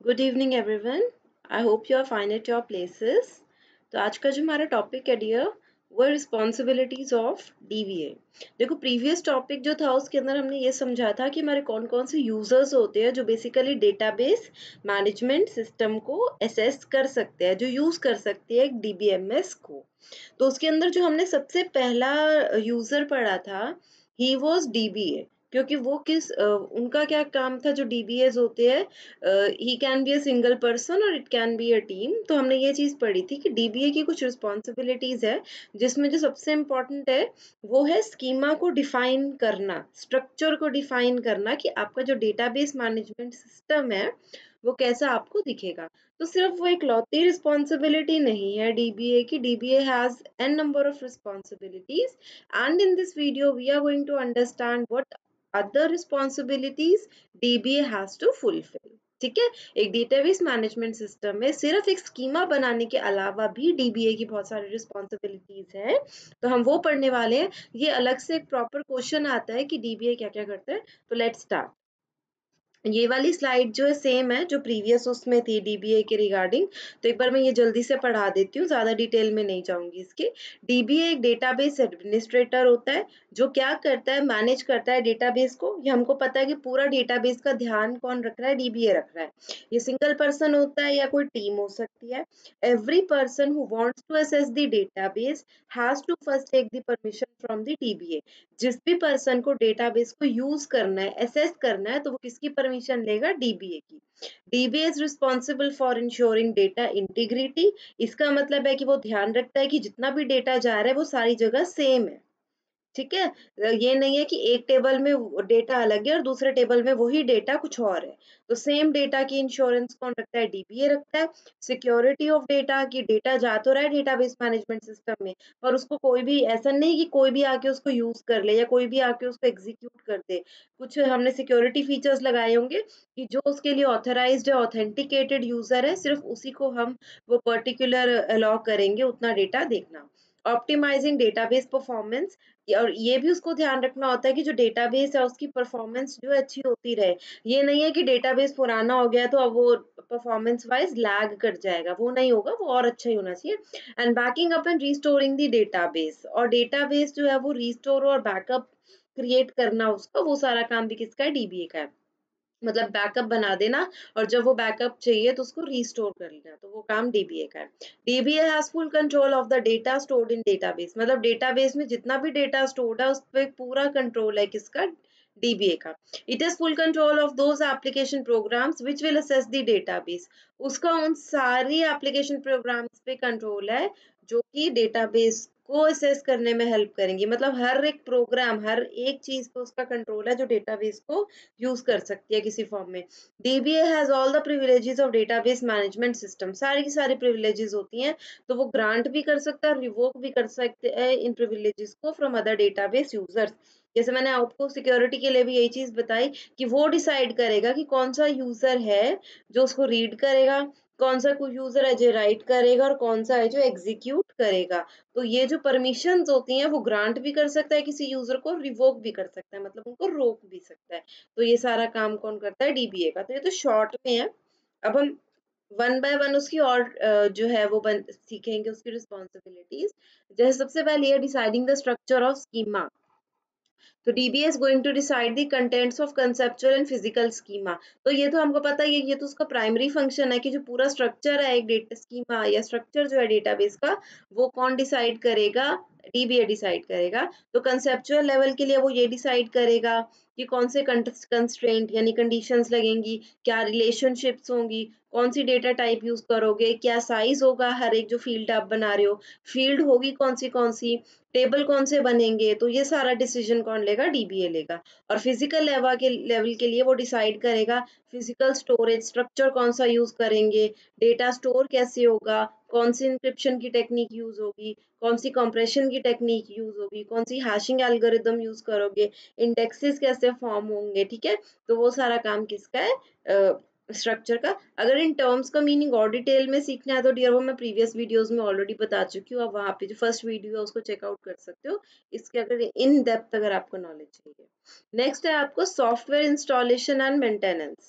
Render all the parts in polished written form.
Good evening everyone. I hope you are fine at your places. तो आज का जो हमारा टॉपिक है डियर, वो रिस्पॉन्सिबिलिटीज ऑफ डीवीए। देखो, प्रीवियस टॉपिक जो था उसके अंदर हमने ये समझा था कि हमारे कौन कौन से यूजर्स होते हैं जो बेसिकली डेटाबेस मैनेजमेंट सिस्टम को असेस कर सकते हैं, जो यूज कर सकते हैं एक डीबीएमएस को। तो उसके अंदर जो हमने सबसे पहला यूजर पढ़ा था, ही वॉज डीबीए। क्योंकि वो उनका क्या काम था, जो डीबीएस होते हैं, he can be a single person और it can be a team. तो हमने ये चीज पढ़ी थी कि डीबीए की कुछ रिस्पॉन्सिबिलिटीज है, जिसमें जो सबसे इम्पोर्टेंट है वो है स्कीमा को डिफाइन करना, स्ट्रक्चर को डिफाइन करना कि आपका जो डेटाबेस मैनेजमेंट सिस्टम है वो कैसा आपको दिखेगा। तो सिर्फ वो एक लौती रिस्पॉन्सिबिलिटी नहीं है डीबीए की। DBA has an number of responsibilities, and in this video we are going to understand what other responsibilities DBA has to fulfill। ठीक है, एक डेटाबेस मैनेजमेंट सिस्टम में सिर्फ एक स्कीमा बनाने के अलावा भी डीबीए की बहुत सारी रिस्पॉन्सिबिलिटीज है, तो हम वो पढ़ने वाले हैं। ये अलग से एक प्रॉपर क्वेश्चन आता है कि डीबीए क्या क्या करता है। तो लेट्स स्टार्ट। ये वाली स्लाइड जो है सेम है जो प्रीवियस उसमें थी डीबीए के रिगार्डिंग। तो एक बार मैं ये जल्दी से पढ़ा देती हूँ, ज्यादा डिटेल में नहीं जाऊंगी इसके। डीबीए एक डेटाबेस एडमिनिस्ट्रेटर होता है जो क्या करता है, मैनेज करता है डेटाबेस को। ये हमको पता है कि पूरा डेटाबेस का ध्यान कौन रख रहा है, डीबीए रख रहा है। ये सिंगल पर्सन होता है या कोई टीम हो सकती है। Every person who wants to access the database has to first take the permission from the DBA. जिस भी पर्सन को डेटाबेस को यूज करना है, एसेस करना है, तो वो किसकी परमिशन लेगा, डीबीए की। DBA is responsible for ensuring data integrity. इसका मतलब है कि वो ध्यान रखता है कि जितना भी डेटा जा रहा है वो सारी जगह सेम है। ठीक है, ये नहीं है कि एक टेबल में डेटा अलग है और दूसरे टेबल में वही डेटा कुछ और है। तो सेम डेटा की इंश्योरेंस कौन रखता है, डीबीए रखता है। सिक्योरिटी ऑफ डेटा, की डेटा जा तो रहा है डेटाबेस मैनेजमेंट सिस्टम में, पर उसको कोई भी ऐसा नहीं कि कोई भी आके उसको यूज कर ले या कोई भी आके उसको एग्जीक्यूट कर दे। कुछ हमने सिक्योरिटी फीचर्स लगाए होंगे कि जो उसके लिए ऑथराइज्ड है, ऑथेंटिकेटेड यूजर है, सिर्फ उसी को हम वो पर्टिकुलर अलाउ करेंगे उतना डेटा देखना। ऑप्टिमाइजिंग डेटाबेस परफॉर्मेंस, और ये भी उसको ध्यान रखना होता है कि जो डेटाबेस है उसकी परफॉर्मेंस जो है अच्छी होती रहे। ये नहीं है कि डेटाबेस पुराना हो गया तो अब वो परफॉर्मेंस वाइज लैग कर जाएगा, वो नहीं होगा, वो और अच्छा ही होना चाहिए। And backing up and restoring the database, और डेटाबेस जो है वो रिस्टोर और बैकअप क्रिएट करना, उसका वो सारा काम भी किसका है, डीबीए का है। मतलब बैकअप बना देना, और जब वो बैकअप चाहिए तो उसको रीस्टोर कर लेना, तो वो काम डीबीए का है। DBA has full control of the data stored in database. मतलब डेटाबेस में जितना भी डेटा स्टोर्ड है उस पर पूरा कंट्रोल है किसका, डीबीए का। It has full control of those application programs which will access the database. उसका उन सारी एप्लीकेशन प्रोग्राम्स पे कंट्रोल है जो कि डेटाबेस को असेस करने में हेल्प करेंगी। मतलब हर एक प्रोग्राम, हर एक चीज पे उसका कंट्रोल है जो डेटाबेस को यूज कर सकती है किसी फॉर्म में। DBA has all the privileges of database management system. सारी की सारी प्रिविलेजेस होती हैं, तो वो ग्रांट भी कर सकता है, रिवोक भी कर सकते हैं इन प्रिविलेजेस को फ्रॉम अदर डेटाबेस यूजर्स। जैसे मैंने आपको सिक्योरिटी के लिए भी यही चीज बताई कि वो डिसाइड करेगा कि कौन सा यूजर है जो उसको रीड करेगा, कौन सा कोई यूजर है जो राइट करेगा, और कौन सा है जो एग्जीक्यूट करेगा। तो ये जो परमिशंस होती हैं वो ग्रांट भी कर सकता है किसी यूजर को, रिवोक भी कर सकता है, मतलब उनको रोक भी सकता है। तो ये सारा काम कौन करता है, डीबीए का। तो ये तो शॉर्ट में है। अब हम वन बाय वन उसकी और जो है वो सीखेंगे उसकी रिस्पॉन्सिबिलिटीज। जैसे सबसे पहले है deciding the structure of schema. तो DBA is going to decide the contents of conceptual and physical schema. तो ये तो हमको पता ही है, ये तो उसका प्राइमरी फंक्शन है कि जो पूरा स्ट्रक्चर है एक डेटा स्कीमा या स्ट्रक्चर जो है डेटाबेस का, वो कौन डिसाइड करेगा, डीबीए डिसाइड करेगा। तो कंसेप्चुअल लेवल के लिए वो ये डिसाइड करेगा कि कौन से कंस्ट्रेंट यानी कंडीशंस लगेंगी, क्या रिलेशनशिप्स होंगी, कौन सी डेटा टाइप यूज करोगे, क्या साइज होगा हर एक जो फील्ड आप बना रहे हो, फील्ड होगी कौन सी, टेबल कौन से बनेंगे। तो ये सारा डिसीजन कौन लेगा, डीबीए लेगा। और फिजिकल लेवल के लिए वो डिसाइड करेगा फिजिकल स्टोरेज स्ट्रक्चर कौन सा यूज करेंगे, डेटा स्टोर कैसे होगा, कौन सी इंक्रिप्शन की टेक्निक यूज होगी, कौन सी कंप्रेशन की टेक्निक यूज होगी, कौन सी हैशिंग एल्गोरिदम यूज करोगे, इंडेक्सेस कैसे फॉर्म होंगे। ठीक है, तो वो सारा काम किसका है, स्ट्रक्चर का। अगर इन टर्म्स का मीनिंग और डिटेल में सीखना है तो डियर वो मैं प्रीवियस वीडियोस में ऑलरेडी बता चुकी हूँ, आप वहाँ पे जो फर्स्ट वीडियो है उसको चेकआउट कर सकते हो, इसके अगर इन डेप्थ अगर आपको नॉलेज चाहिए। नेक्स्ट है आपको सॉफ्टवेयर इंस्टॉलेशन एंड मेंटेनेंस।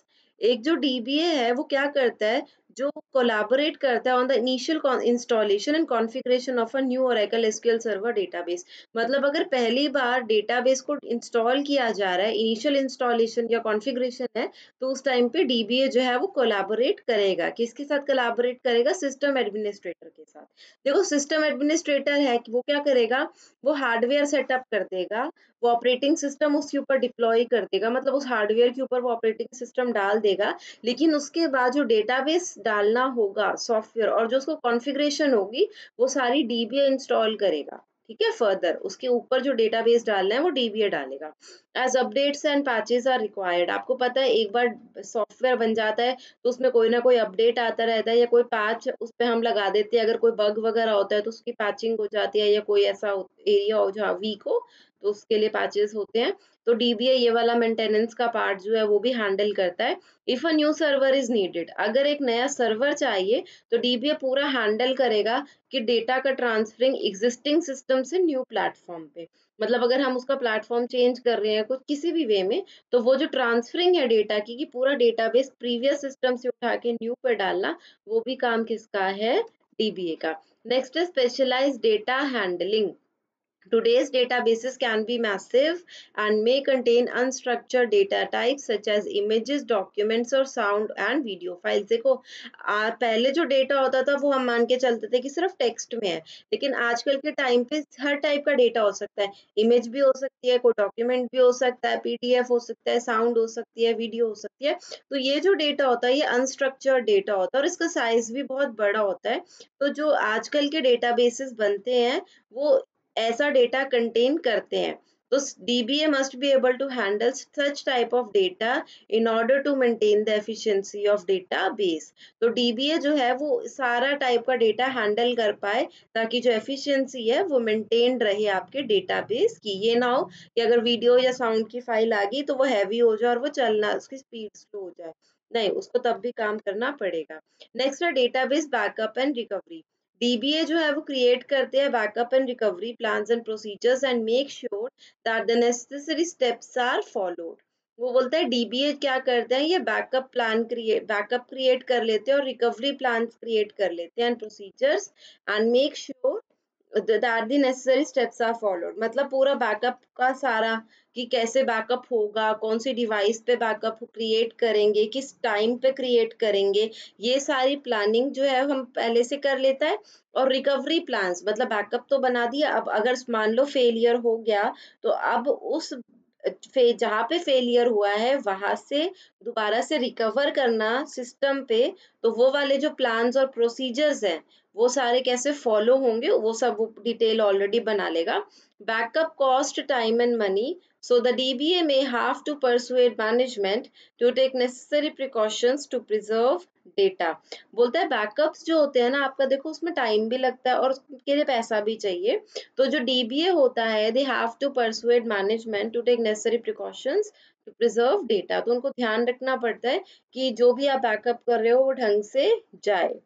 एक जो डीबीए है वो क्या करता है, जो कोलैबोरेट करता है on the initial installation and configuration of a new Oracle SQL server database. मतलब अगर पहली बार डेटाबेस को इंस्टॉल किया जा रहा है, इनिशियल इंस्टॉलेशन या कॉन्फ़िगरेशन है, तो उस टाइम पे डीबीए जो है वो कोलैबोरेट करेगा। किसके साथ कोलैबोरेट करेगा? सिस्टम एडमिनिस्ट्रेटर के साथ। देखो सिस्टम एडमिनिस्ट्रेटर है कि वो क्या करेगा, वो हार्डवेयर सेटअप कर देगा, वो ऑपरेटिंग सिस्टम उसके ऊपर डिप्लॉय कर देगा, मतलब उस हार्डवेयर के ऊपर वो ऑपरेटिंग सिस्टम डाल देगा। लेकिन उसके बाद जो डेटाबेस डालना होगा सॉफ्टवेयर और जो उसको कॉन्फ़िगरेशन होगी, वो सारी डीबीए इंस्टॉल करेगा। ठीक है? फर्दर उसके ऊपर जो डेटाबेस डालना है वो डीबीए डालेगा। As updates and patches are required, आपको पता है एक बार सॉफ्टवेयर बन जाता है तो उसमें कोई ना कोई अपडेट आता रहता है या कोई पैच उस पे हम लगा देते हैं। अगर कोई बग वगैरह होता है तो उसकी पैचिंग हो जाती है, या कोई ऐसा एरिया हो जहाँ वीक हो तो उसके लिए पैचेस होते हैं। तो डीबीए ये वाला मेंटेनेंस का पार्ट जो है वो भी हैंडल करता है। If a new server is needed, अगर एक नया सर्वर चाहिए तो डीबीए पूरा हैंडल करेगा कि डेटा का ट्रांसफरिंग एग्जिस्टिंग सिस्टम से न्यू प्लेटफॉर्म पे। मतलब अगर हम उसका प्लेटफॉर्म चेंज कर रहे हैं कुछ किसी भी वे में, तो वो जो ट्रांसफरिंग है डेटा की कि पूरा डेटाबेस प्रीवियस सिस्टम से उठा के न्यू पे डालना, वो भी काम किसका है? डीबीए का। नेक्स्ट है specialised data handling. Today's databases can be massive and may contain unstructured data types such as images, documents और sound and video files। देखो पहले जो डेटा होता था वो हम मान के चलते थे कि सिर्फ टेक्स्ट में है, लेकिन आजकल के टाइम पे हर टाइप का डेटा हो सकता है। इमेज भी हो सकती है, कोई डॉक्यूमेंट भी हो सकता है, पीडीएफ हो सकता है, साउंड हो सकती है, वीडियो हो सकती है। तो ये जो डेटा होता है ये अनस्ट्रक्चर्ड डेटा होता है और इसका साइज भी बहुत बड़ा होता है। तो जो आजकल के डेटाबेसेस बनते हैं वो ऐसा डेटा कंटेन करते हैं। तो DBA must be able to handle such type of data in order to maintain the efficiency of database. तो डीबीए जो है वो सारा टाइप का डेटा हैंडल कर पाए ताकि जो एफिशिएंसी है वो मेंटेन रहे आपके डेटाबेस की। ये ना हो कि अगर वीडियो या साउंड की फाइल आ गई तो वो हैवी हो जाए और वो चलना उसकी स्पीड स्लो हो जाए, नहीं, उसको तब भी काम करना पड़ेगा। नेक्स्ट है database backup and recovery. DBA जो है वो क्रिएट करते हैं backup and recovery plans and procedures and make sure that the necessary steps are followed. वो बोलता है डीबीए क्या करते हैं, ये बैकअप क्रिएट कर लेते हैं और रिकवरी प्लान्स क्रिएट कर लेते हैं and procedures and make sure that the necessary steps are followed. मतलब पूरा बैकअप का सारा कि कैसे बैकअप होगा, कौन सी डिवाइस पे बैकअप क्रिएट करेंगे, किस टाइम पे क्रिएट करेंगे, ये सारी प्लानिंग जो है हम पहले से कर लेता है। और रिकवरी प्लान्स मतलब बैकअप तो बना दिया, अब अगर मान लो फेलियर हो गया तो अब उस जहाँ पे फेलियर हुआ है वहां से दोबारा से रिकवर करना सिस्टम पे, तो वो वाले जो प्लान्स और प्रोसीजर्स हैं वो सारे कैसे फॉलो होंगे वो सब वो डिटेल ऑलरेडी बना लेगा। Backup cost time and money, so the DBA may have to persuade management to take necessary precautions to preserve data। बोलता है बैकअप्स जो होते हैं ना आपका, देखो उसमें टाइम भी लगता है और उसके लिए पैसा भी चाहिए। तो जो डीबीए होता है they have to persuade management to take necessary precautions to preserve data. तो उनको ध्यान रखना पड़ता है कि जो भी आप बैकअप कर रहे हो वो ढंग से जाए।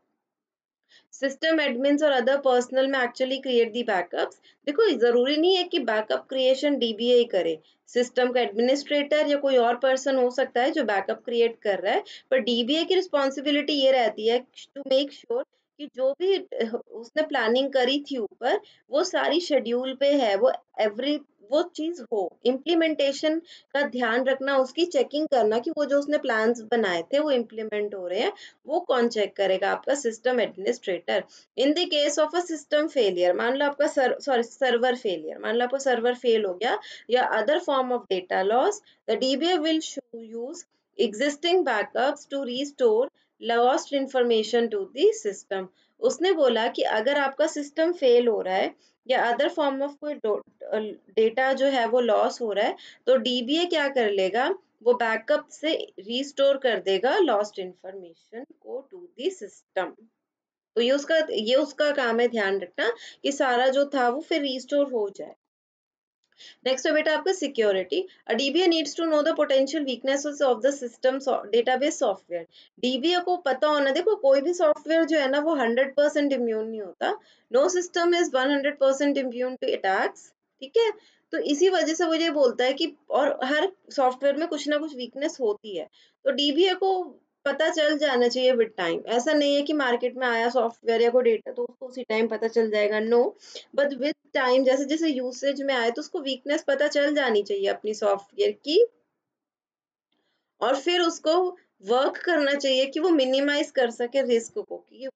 सिस्टम एडमिन्स और other personnel may actually create the backups. देखो जरूरी नहीं है कि बैकअप क्रिएशन डीबीए ही करे, सिस्टम का एडमिनिस्ट्रेटर या कोई और पर्सन हो सकता है जो बैकअप क्रिएट कर रहा है। पर डीबीए की रिस्पॉन्सिबिलिटी ये रहती है टू मेक श्योर कि जो भी उसने प्लानिंग करी थी ऊपर वो सारी शेड्यूल पे है, वो एवरी वो चीज हो, इम्प्लीमेंटेशन का ध्यान रखना, उसकी चेकिंग करना कि वो जो उसने प्लान्स बनाए थे वो इम्प्लीमेंट हो रहे हैं, वो कौन चेक करेगा? आपका system administrator. In the case of a system failure, मान लो आपका सर्वर फेलियर, मान लो आपका सर्वर फेल हो गया या other form of data loss, the DBA will use existing backups to restore lost information to the system. उसने बोला कि अगर आपका सिस्टम फेल हो रहा है या अदर फॉर्म ऑफ कोई डेटा जो है वो लॉस हो रहा है, तो डीबीए क्या कर लेगा, वो बैकअप से रिस्टोर कर देगा लॉस्ट इंफॉर्मेशन को टू द सिस्टम। तो ये उसका काम है ध्यान रखना कि सारा जो था वो फिर रिस्टोर हो जाए। नेक्स्ट है बेटा आपका security. A DBA needs to know the potential weaknesses of the system database software. DBA को पता होना, देखो कोई भी सॉफ्टवेयर जो है ना वो 100% इम्यून नहीं होता। No system is 100% immune to attacks. ठीक है, तो इसी वजह से वो ये बोलता है कि और हर सॉफ्टवेयर में कुछ ना कुछ वीकनेस होती है, तो डीबीए को पता चल जाना चाहिए विद टाइम। ऐसा नहीं है कि मार्केट में आया सॉफ्टवेयर या कोई डेटा तो उसको उसी टाइम पता चल जाएगा, नो, बट विद टाइम जैसे जैसे यूसेज में आए तो उसको वीकनेस पता चल जानी चाहिए अपनी सॉफ्टवेयर की, और फिर उसको वर्क करना चाहिए कि वो मिनिमाइज कर सके रिस्क को, कि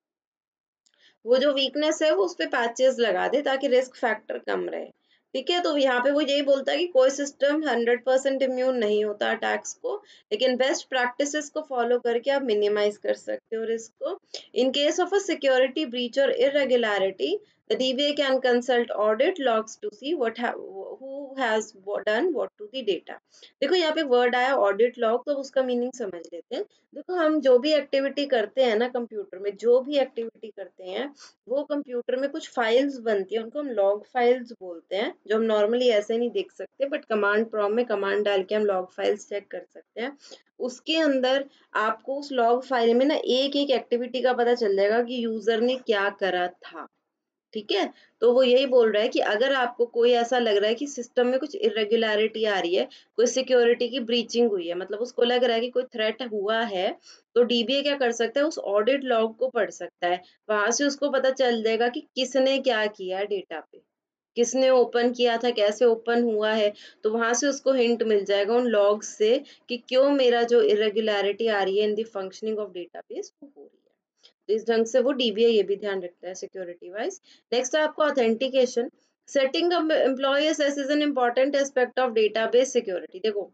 वो जो वीकनेस है वो उस पे पैचेस लगा दे ताकि रिस्क फैक्टर कम रहे। ठीक है, तो यहाँ पे वो यही बोलता है कि कोई सिस्टम 100% इम्यून नहीं होता अटैक्स को, लेकिन बेस्ट प्रैक्टिसेस को फॉलो करके आप मिनिमाइज कर सकते हो रिस्क को। In case of a security breach और irregularity, the DBA can consult audit logs to see who has done what to the data। देखो यहाँ पे वर्ड आया ऑडिट लॉग, तो उसका मीनिंग समझ लेते हैं। देखो हम जो भी एक्टिविटी करते हैं ना कंप्यूटर में, जो भी एक्टिविटी करते हैं वो कंप्यूटर में कुछ फाइल्स बनती है, उनको हम लॉग फाइल्स बोलते हैं, जो हम नॉर्मली ऐसे नहीं देख सकते, बट कमांड प्रॉम्प्ट में कमांड डाल के हम लॉग फाइल्स चेक कर सकते हैं। उसके अंदर आपको उस लॉग फाइल में ना एक एक एक्टिविटी का पता चल जाएगा कि यूजर ने क्या करा था। ठीक है, तो वो यही बोल रहा है कि अगर आपको कोई ऐसा लग रहा है कि सिस्टम में कुछ इरेगुलरिटी आ रही है, कोई सिक्योरिटी की ब्रीचिंग हुई है, मतलब उसको लग रहा है कि कोई थ्रेट हुआ है, तो डीबीए क्या कर सकता है, उस ऑडिट लॉग को पढ़ सकता है। वहां से उसको पता चल जाएगा कि किसने क्या किया है डेटा पे, किसने ओपन किया था, कैसे ओपन हुआ है, तो वहां से उसको हिंट मिल जाएगा उन लॉग से कि क्यों मेरा जो इरेगुलरिटी आ रही है in the functioning of database वो हो रही है। तो इस ढंग से वो डीबीए ये भी ध्यान रखता है सिक्योरिटी वाइज। नेक्स्ट है आपको authentication. Setting up employ access is an important aspect of database security. देखो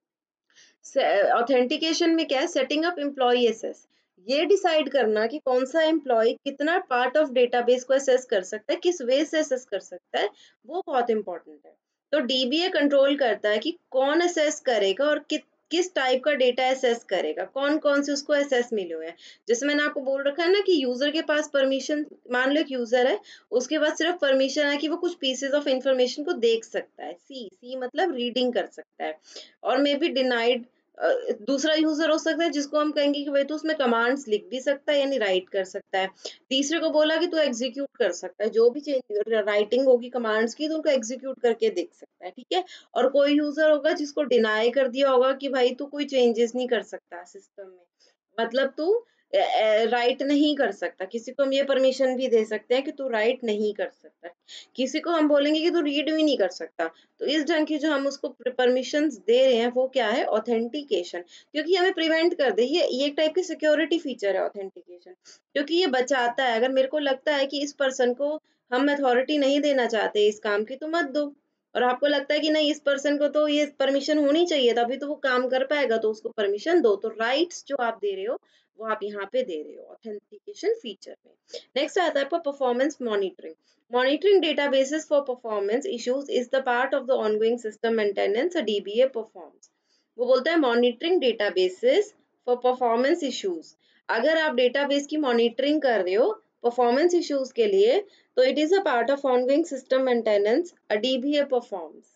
ऑथेंटिकेशन में क्या है, सेटिंग अप एम्प्लॉय एसेस, ये डिसाइड करना कि कौन सा एम्प्लॉय कितना पार्ट ऑफ डेटाबेस को एसेस कर सकता है, किस वे से एसेस कर सकता है, वो बहुत इंपॉर्टेंट है। तो डीबीए कंट्रोल करता है कि कौन एसेस करेगा और किस टाइप का डेटा एसेस करेगा, कौन कौन से उसको एसेस मिले हुए हैं। जैसे मैंने आपको बोल रखा है ना कि यूजर के पास परमिशन, मान लो एक यूजर है, उसके पास सिर्फ परमिशन है कि वो कुछ पीसेस ऑफ इंफॉर्मेशन को देख सकता है, सी सी मतलब रीडिंग कर सकता है, और मे बी डिनाइड दूसरा यूजर हो सकता है जिसको हम कहेंगे कि भाई तो उसमें कमांड्स लिख भी सकता है यानी राइट कर सकता है। तीसरे को बोला कि तू एग्जीक्यूट कर सकता है, जो भी चेंज राइटिंग होगी कमांड्स की तो उनको एग्जीक्यूट करके देख सकता है। ठीक है, और कोई यूजर होगा जिसको डिनाई कर दिया होगा कि भाई तू कोई चेंजेस नहीं कर सकता सिस्टम में, मतलब तू राइट नहीं कर सकता। किसी को हम ये परमिशन भी दे सकते हैं कि तू राइट नहीं कर सकता, किसी को हम बोलेंगे कि तू रीड भी नहीं कर सकता। तो इस ढंग की जो हम उसको परमिशंस दे रहे हैं वो क्या है, ऑथेंटिकेशन, क्योंकि हमें प्रिवेंट कर दे, ये एक टाइप की सिक्योरिटी फीचर है ऑथेंटिकेशन, क्योंकि ये बचाता है। अगर मेरे को लगता है कि इस पर्सन को हम अथॉरिटी नहीं देना चाहते इस काम की, तो मत दो, और आपको लगता है कि नहीं इस पर्सन को तो ये परमिशन होनी चाहिए तभी तो वो काम कर पाएगा, तो उसको परमिशन दो। तो राइट्स जो आप दे रहे हो वो आप यहाँ पे दे रहे हो ऑथेंटिकेशन फीचर में। नेक्स्ट आता है आपका performance monitoring. Monitoring databases for performance issues is the part of the ongoing system maintenance a DBA performs। वो बोलता है monitoring databases for performance issues. अगर आप डेटाबेस की मॉनिटरिंग कर रहे हो परफॉर्मेंस इश्यूज के लिए, तो it is a part of ongoing system maintenance a DBA performs.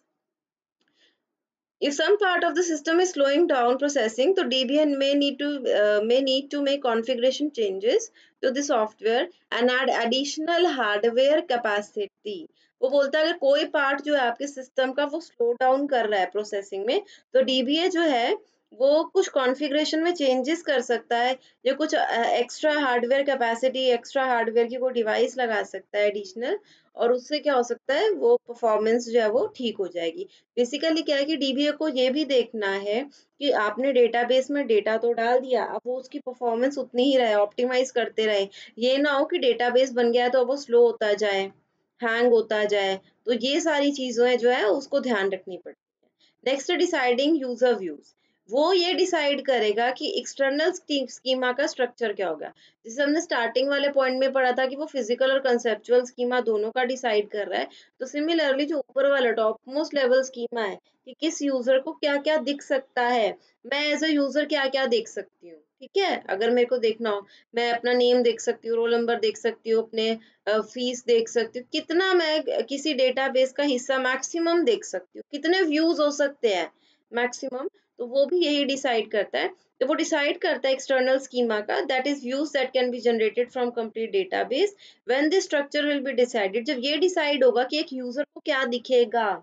If some part of the system is slowing down processing, तो DBA may need to make configuration changes to the software and add additional hardware capacity। वो बोलता है अगर कोई part जो है आपके system का वो स्लो डाउन कर रहा है प्रोसेसिंग में, तो डीबीए जो है वो कुछ कॉन्फ़िगरेशन में चेंजेस कर सकता है, या कुछ extra hardware capacity, extra hardware की कोई डिवाइस लगा सकता है एडिशनल, और उससे क्या हो सकता है वो परफॉर्मेंस जो है वो ठीक हो जाएगी। बेसिकली क्या है कि डीबीए को ये भी देखना है कि आपने डेटाबेस में डेटा तो डाल दिया, अब वो उसकी परफॉर्मेंस उतनी ही रहे, ऑप्टिमाइज करते रहे। ये ना हो कि डेटाबेस बन गया है तो अब वो स्लो होता जाए, हैंग होता जाए। तो ये सारी चीजें जो है उसको ध्यान रखनी पड़ती है। Next deciding user views. वो ये डिसाइड करेगा कि एक्सटर्नल स्कीमा का स्ट्रक्चर क्या होगा। जैसे हमने स्टार्टिंग वाले पॉइंट में पढ़ा था कि वो फिजिकल और कंसेप्चुअल स्कीमा दोनों का डिसाइड कर रहा है, तो सिमिलरली जो ऊपर वाला टॉप मोस्ट लेवल स्कीमा है कि किस यूजर को क्या क्या दिख सकता है, मैं एज अ यूजर क्या क्या देख सकती हूँ। ठीक है, अगर मेरे को देखना हो, मैं अपना नेम देख सकती हूँ, रोल नंबर देख सकती हूँ, अपने फीस देख सकती हूँ, कितना मैं किसी डेटाबेस का हिस्सा मैक्सिमम देख सकती हूँ, कितने व्यूज हो सकते हैं मैक्सिमम। तो वो भी यही डिसाइड करता है। तो वो डिसाइड करता है एक्सटर्नल स्कीमा का, that is views that can be generated from complete database when this structure will be decided. जब ये डिसाइड होगा कि एक यूजर को क्या दिखेगा,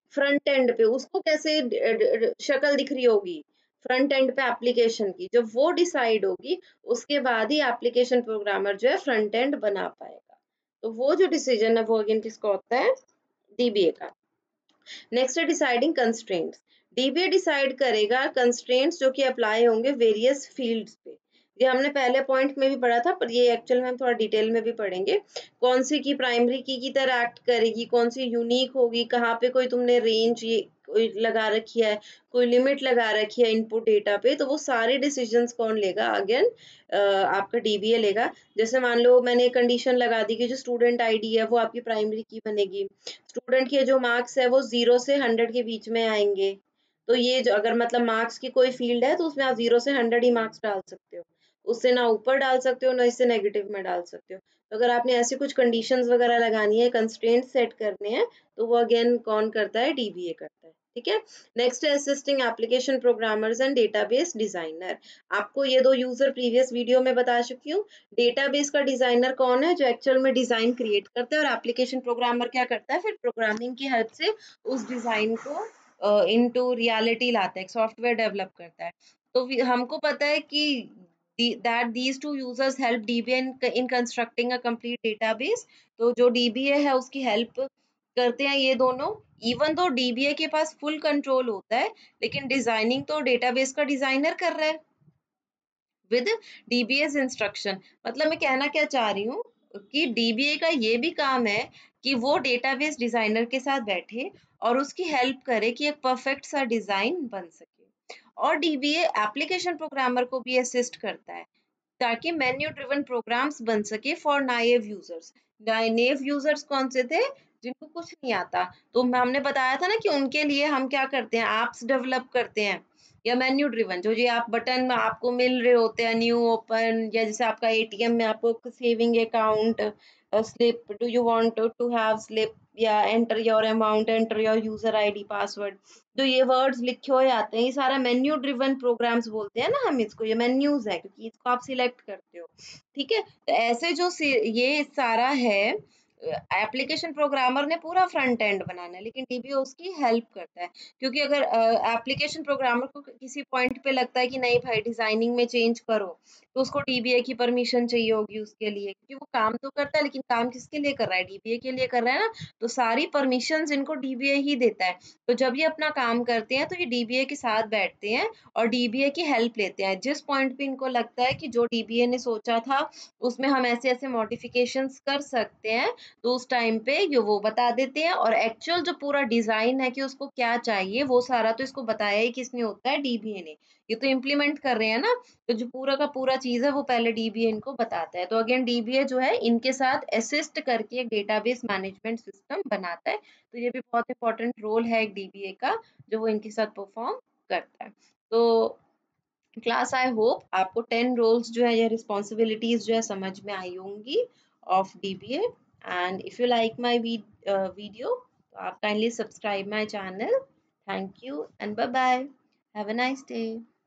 फ्रंट एंड पे उसको कैसे शक्ल दिख रही होगी फ्रंट एंड पे एप्लीकेशन की, जब वो डिसाइड होगी उसके बाद ही एप्लीकेशन प्रोग्रामर जो है फ्रंट एंड बना पाएगा। तो वो जो डिसीजन है वो अगेन किसका होता है, डीबीए का। नेक्स्ट है डिसाइडिंग कंस्ट्रेंट्स। डीबीए डिसाइड करेगा कंस्ट्रेंट्स जो कि अप्लाई होंगे वेरियस फील्ड्स पे। ये हमने पहले पॉइंट में भी पढ़ा था, पर ये एक्चुअल में हम थोड़ा डिटेल में भी पढ़ेंगे। कौन सी की प्राइमरी की तरह एक्ट करेगी, कौन सी यूनिक होगी, कहाँ पे कोई तुमने रेंज ये कोई लगा रखी है, कोई लिमिट लगा रखी है इनपुट डेटा पे, तो वो सारे डिसीजंस कौन लेगा, अगेन आपका डीबीए लेगा। जैसे मान लो मैंने कंडीशन लगा दी कि जो स्टूडेंट आईडी है वो आपकी प्राइमरी की बनेगी, स्टूडेंट के जो मार्क्स है वो 0 से 100 के बीच में आएंगे। तो ये जो अगर मतलब मार्क्स की कोई फील्ड है तो उसमें आप 0 से 100 ही मार्क्स डाल सकते हो, उससे ना ऊपर डाल सकते हो ना इससे नेगेटिव में डाल सकते हो। तो अगर आपने ऐसी कुछ कंडीशंस वगैरह लगानी है, कंस्ट्रेंट सेट करने हैं, तो वो अगेन कौन करता है, डीबीए करता है। ठीक है। नेक्स्ट है assisting application programmers and database designer. आपको ये दो यूजर प्रीवियस वीडियो में बता चुकी हूँ। डेटाबेस का डिजाइनर कौन है, जो एक्चुअल में डिजाइन क्रिएट करता है, और एप्लीकेशन प्रोग्रामर क्या करता है, फिर प्रोग्रामिंग की हेल्प से उस डिजाइन को इनटू रियलिटी लाता है, सॉफ्टवेयर डेवलप करता है। तो हमको पता है कि that these two users help DBA in constructing a complete database। तो जो DBA है उसकी हेल्प करते हैं ये दोनों। इवन दो DBA के पास फुल कंट्रोल होता है, लेकिन डिजाइनिंग तो डेटाबेस का डिजाइनर कर रहा है विद डीबीएस इंस्ट्रक्शन। मतलब मैं कहना क्या चाह रही हूँ कि डीबीए का ये भी काम है कि वो डेटाबेस डिजाइनर के साथ बैठे और उसकी हेल्प करे कि एक परफेक्ट सा डिजाइन बन सके। और डीबीए एप्लीकेशन प्रोग्रामर को भी असिस्ट करता है ताकि मेन्यू ड्रिवन प्रोग्राम्स बन सके for naive users. Naive users कौन से थे, जिनको कुछ नहीं आता, तो हमने बताया था ना कि उनके लिए हम क्या करते हैं, एप्स डेवलप करते हैं। या मेन्यू ड्रिवन जो ये आप बटन आपको मिल रहे होते हैं, न्यू ओपन, या जैसे आपका एटीएम में आपको saving account slip, do you want to have slip, या enter your amount, enter your user ID password, जो ये वर्ड्स लिखे हुए आते हैं, ये सारा मेन्यू ड्रिवन प्रोग्राम्स बोलते हैं ना हम इसको, ये मेन्यूज है क्योंकि इसको आप सिलेक्ट करते हो। ठीक है। तो ऐसे जो ये सारा है, एप्लीकेशन प्रोग्रामर ने पूरा फ्रंट एंड बनाना है, लेकिन डीबीए उसकी हेल्प करता है। क्योंकि अगर एप्लीकेशन प्रोग्रामर को किसी पॉइंट पे लगता है कि नहीं भाई डिजाइनिंग में चेंज करो, तो उसको डीबीए की परमिशन चाहिए होगी उसके लिए, क्योंकि वो काम तो करता है लेकिन काम किसके लिए कर रहा है, डीबीए के लिए कर रहा है ना। तो सारी परमिशन इनको डीबीए ही देता है। तो जब ये अपना काम करते हैं तो ये डीबीए के साथ बैठते हैं और डीबीए की हेल्प लेते हैं। जिस पॉइंट पे इनको लगता है कि जो डीबीए ने सोचा था उसमें हम ऐसे ऐसे मॉडिफिकेशंस कर सकते हैं, तो उस टाइम पे ये वो बता देते हैं। और एक्चुअल जो पूरा डिजाइन है कि उसको क्या चाहिए, वो सारा तो इसको बताया ही किसने होता है, डीबीए ने। ये तो इम्प्लीमेंट कर रहे हैं ना, तो जो पूरा का पूरा चीज है वो पहले डीबीए इनको बताता है। तो अगेन डीबीए जो है इनके साथ असिस्ट करके एक डेटाबेस मैनेजमेंट सिस्टम बनाता है। तो ये भी बहुत इंपॉर्टेंट रोल है एक डीबीए का, जो वो इनके साथ परफॉर्म करता है। तो क्लास आई होप आपको 10 रोल्स जो है या रिस्पॉन्सिबिलिटीज जो है समझ में आई होंगी of DBA. And if you like my video, तो आप kindly subscribe my channel. Thank you and bye bye, have a nice day.